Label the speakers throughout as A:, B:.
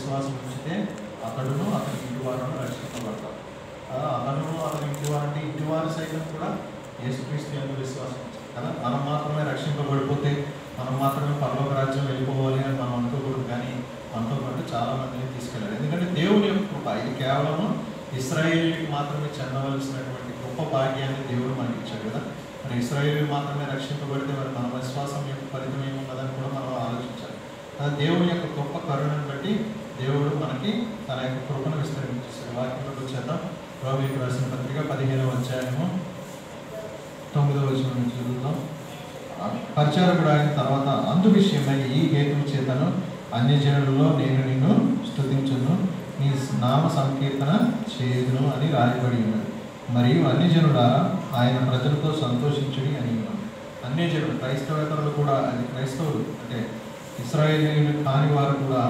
A: విశ్వాసం ఉంచితే అతడును అతని ఇంటి వారును రక్షింపబడతారు. అతడును అతని ఇంటి వారు అంటే ఇంటి వారి సైతం కూడా యేసుక్రీస్తు యందు విశ్వాసం ఉంచాలి కదా. మనం మాత్రమే రక్షింపబడిపోతే మనం మాత్రమే పరలోక రాజ్యం వెళ్ళిపోవాలి అని మనం అనుకోకూడదు. కానీ మనతో పాటు చాలా మందిని తీసుకెళ్ళాలి. ఎందుకంటే దేవుని యొక్క కృప ఇది కేవలము ఇశ్రాయేలుకి మాత్రమే చెందవలసినటువంటి గొప్ప భాగ్యాన్ని దేవుడు మనకి ఇచ్చాడు కదా. మరి ఇశ్రాయేలు మాత్రమే రక్షింపబడితే మరి మన విశ్వాసం యొక్క ఫలితం ఏమున్నదని కూడా మనం ఆలోచించాలి. దేవుని యొక్క గొప్ప కరుణను బట్టి దేవుడు మనకి తన యొక్క కృపను విస్తరించేశాడు. వాక్యంలోకి వచ్చేద్దాం. రోమీయులకు రాసిన పత్రిక 15వ అధ్యాయము 9వ వచనం నుంచి చదువుతాం. పరిచారకుడు అయిన తర్వాత అందు విషయమై ఈ హేతువు చేతను అన్యజనులలో నేను నిన్ను స్తుతించును, నీ నామ సంకీర్తన చేయుదును అని రాయబడి ఉన్నది. మరియు అన్యజనులారా ఆయన ప్రజలతో సంతోషించుడి అని ఉన్నాడు. అన్యజనులు క్రైస్తవేతరులు కూడా, అది క్రైస్తవులు అంటే ఇశ్రాయేలీయులు కాని వారు కూడా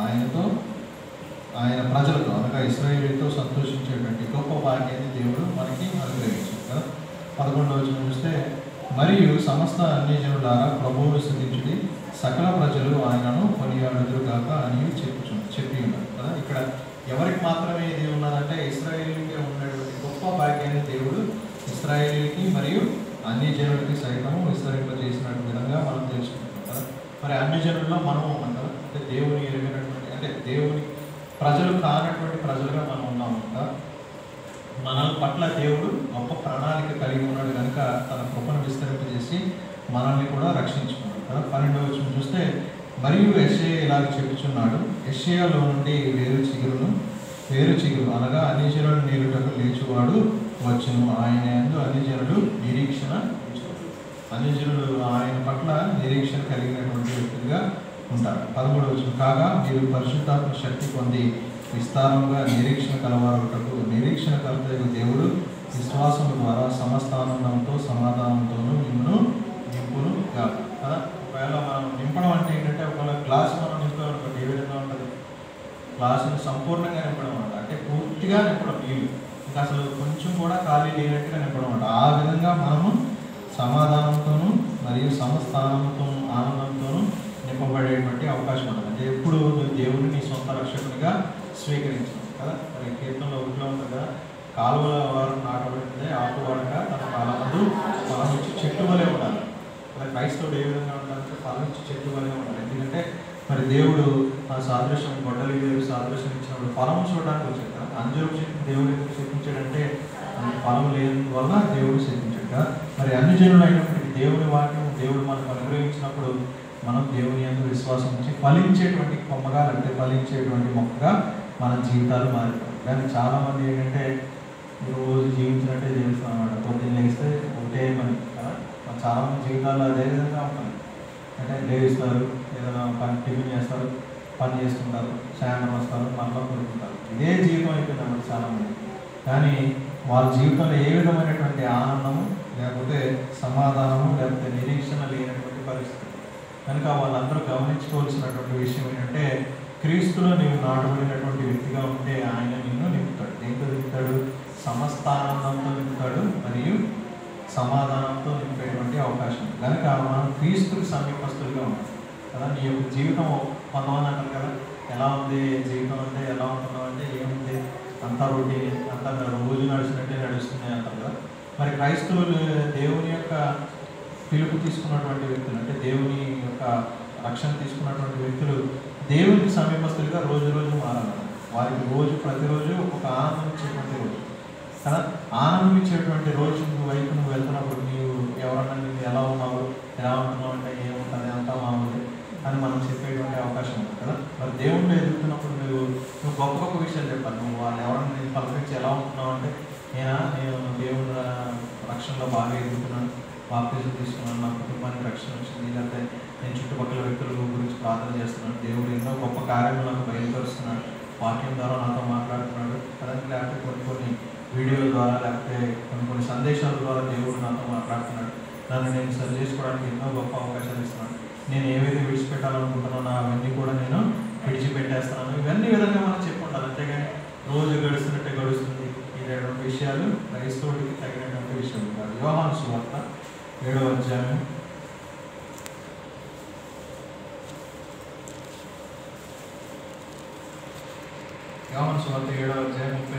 A: ఆయన ప్రజలతో అనగా ఇశ్రాయేలీతో సంతోషించేటువంటి గొప్ప భాగ్యాన్ని దేవుడు మనకి అనుగ్రహించాడు కదా. 11వ వచనం చూస్తే, మరియు సమస్త అన్యజనులారా ప్రభువును స్తుతించుడి, సకల ప్రజలు ఆయనను కొనియాడుదురు గాక అని చెప్పి ఉన్నారు కదా. ఇక్కడ ఎవరికి మాత్రమే ఇది ఉన్నదంటే ఇశ్రాయేలీకి ఉన్నటువంటి గొప్ప భాగ్యాన్ని దేవుడు ఇశ్రాయేలీకి మరియు అన్యజనులకి సైతము విస్తరింపజేసినట్టు విధంగా మనం తెలుసుకుంటాం కదా. మరి అన్యజనుల్లో మనము ఉన్నాం కదా. అంటే దేవుని ఎరిగినటువంటి అంటే దేవుని ప్రజలు కానటువంటి ప్రజలుగా మనం ఉన్నాము కదా. మన పట్ల దేవుడు గొప్ప ప్రణాళిక కలిగి ఉన్నాడు కనుక తన కృపను విస్తరింపజేసి మనల్ని కూడా రక్షించుకున్నాడు కదా. 12వ వచనం చూస్తే, మరియు యెషయా ఇలాగ చెప్పుచున్నాడు, యెషయాలో నుండి వేరు చిగురు అనగా అన్యజనులు నీరుటకు లేచువాడు వచ్చును, ఆయన యందు అన్యజనులు నిరీక్షణ ఉంచుతారు. అన్యజనులు ఆయన పట్ల నిరీక్షణ కలిగినటువంటి వ్యక్తులుగా ఉంటారు. 13వ వచనం, కాగా మీరు పరిశుద్ధాత్మ శక్తి పొంది విస్తారంగా నిరీక్షణ కలవారుటకు నిరీక్షణ కర్తయ్య దేవుడు విశ్వాసము ద్వారా సమస్త ఆనందంతో సమాధానంతోనూ మిమ్మల్ని నింపును కాదు కదా. ఒకవేళ మనం నింపడం అంటే ఏంటంటే, ఒకవేళ గ్లాసు మనం నింపామనుకోండి ఏ విధంగా ఉంటుంది, గ్లాసును సంపూర్ణంగా నింపడం అనమాట. అంటే పూర్తిగా నింపడం, నీళ్ళు ఇంకా అసలు కొంచెం కూడా ఖాళీ లేనట్టుగా నింపడం అనమాట. ఆ విధంగా మనము సమాధానంతోనూ మరియు సమస్త ఆనందంతోనూ నింపబడేటువంటి అవకాశం ఉంటుంది. అంటే ఎప్పుడు నువ్వు దేవుడిని నీ సొంత రక్షకునిగా స్వీకరించావు కదా. మరి కీర్తనలో ఒకటిలో ఉంటుంది కదా, కాలువల వారు నాటబడితే ఆకువాడక తన కాలమందు ఫలం ఇచ్చి చెట్టు వలె ఉండాలి. అలా క్రైస్తవుడు ఏ విధంగా ఉండాలంటే ఫలం ఇచ్చి చెట్టు వలె ఉండాలి. ఎందుకంటే మరి దేవుడు ఆ సాదృశ్యం గొడ్డలి దేవుడు సాదృశ్యం ఇచ్చినప్పుడు ఫలం చూడడానికి వచ్చాడు కదా. అంజూరపు చెట్టు దేవుడు ఎందుకు శపించాడంటే ఫలం లేని వల్ల దేవుడు శపించాడు కదా. మరి అన్ని జనులు అయినప్పటికీ దేవుని వాక్యం దేవుడు మనకు అనుగ్రహించినప్పుడు మనం దేవుని యందు విశ్వాసం ఉంచి ఫలించేటువంటి కొమ్మగా లేకపోతే ఫలించేటువంటి మొక్కగా మన జీవితాలు మారిపోతాయి. కానీ చాలామంది ఏంటంటే రోజు జీవించినట్టే జీవిస్తాం అన్నమాట. పొద్దున్న లేస్తే ఒకటే పని కదా. చాలామంది జీవితాల్లో అదే విధంగా ఉంటుంది. అంటే లేస్తారు, ఏదైనా టిఫిన్ చేస్తారు, పని చేసుకుంటారు, సాయంత్రం వస్తారు, మనలో కొడుకుంటారు. ఇదే జీవితం అయిపోయింది అన్నమాట చాలామంది. కానీ వాళ్ళ జీవితంలో ఏ విధమైనటువంటి ఆనందము లేకపోతే సమాధానము లేకపోతే నిరీక్షణ లేనటువంటి పరిస్థితి. కనుక వాళ్ళందరూ గమనించుకోవాల్సినటువంటి విషయం ఏంటంటే, క్రీస్తులో నీవు నాటబడినటువంటి వ్యక్తిగా ఉంటే ఆయన నిన్ను నింపుతాడు. దేంతో నింపుతాడు? సమస్త ఆనందంతో నింపుతాడు మరియు సమాధానంతో నింపేటువంటి అవకాశం. కనుక మనం క్రీస్తుకి సమీపస్తులుగా ఉంటాం కదా. నీ యొక్క జీవితం కొంతమంది అంటారు కదా, ఎలా ఉంది జీవితం అంటే, ఎలా ఉంటున్నావు అంటే, ఏముంది అంతా రొటీన్, అంతా రోజు నడిచినట్టే నడుస్తుంది అంటారు కదా. మరి క్రైస్తవులు దేవుని యొక్క పిలుపు తీసుకున్నటువంటి వ్యక్తులు అంటే దేవుని యొక్క రక్షణ తీసుకున్నటువంటి వ్యక్తులు దేవునికి సమీపస్తులుగా రోజు రోజు మారాలి. వారికి ప్రతిరోజు ఒక ఆనందం ఇచ్చేటువంటి రోజు కదా. ఆనందం ఇచ్చేటువంటి రోజు వైపు నువ్వు వెళ్తున్నప్పుడు నీవు ఎవరన్నా నువ్వు ఎలా ఉన్నావు, ఎలా ఉంటున్నావు అంటే ఏముంటుంది అంతా మామూలు అని మనం చెప్పేటువంటి అవకాశం ఉంది కదా. మరి దేవుణ్ణి ఎదుగుతున్నప్పుడు నువ్వు గొప్ప గొప్ప విషయాలు చెప్పాలి. నువ్వు వాళ్ళు ఎవరన్నా నేను పలకరించి ఎలా ఉంటున్నావు అంటే, నేను దేవుని రక్షణలో బాగా ఎదుగుతున్నాను, బాప్తిజం తీసుకున్నాను, నా కుటుంబానికి రక్షణ వచ్చింది, లేకపోతే నేను చుట్టుపక్కల వ్యక్తుల గురించి ప్రార్థన చేస్తున్నాను, దేవుడు ఎన్నో గొప్ప కార్యములు నాకు బయలుపరుస్తున్నాడు, వాక్యం ద్వారా నాతో మాట్లాడుతున్నాడు కదా. లేకపోతే కొన్ని వీడియోల ద్వారా లేకపోతే కొన్ని సందేశాల ద్వారా దేవుడు నాతో మాట్లాడుతున్నాడు, నన్ను నేను సరి చేసుకోవడానికి ఎన్నో గొప్ప అవకాశాలు ఇస్తున్నాడు, నేను ఏవైతే విడిచిపెట్టాలనుకుంటున్నానో అవన్నీ కూడా నేను విడిచిపెట్టేస్తున్నాను. ఇవన్నీ విధంగా మనం చెప్పుకుంటాను. అంతేగాని రోజు గడుస్తున్నట్టే గడుస్తుంది. ఈ 2 విషయాలు క్రైస్తవుడికి తగినటువంటి విషయాలు కాదు. యోహాను సువార్త 7వ అధ్యాయం 13వ యోహాను సువార్త 7వ అధ్యాయం